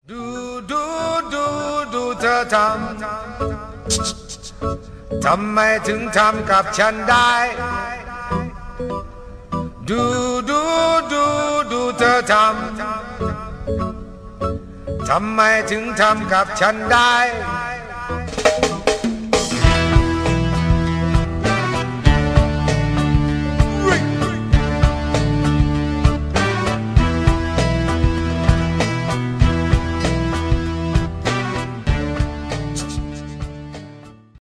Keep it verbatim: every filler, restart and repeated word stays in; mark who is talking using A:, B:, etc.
A: ดูดูดูดูเธอทำทำไมถึงทำกับฉันได้ดูดูดูดูเธอทำทำไมถึงทำกับฉันได้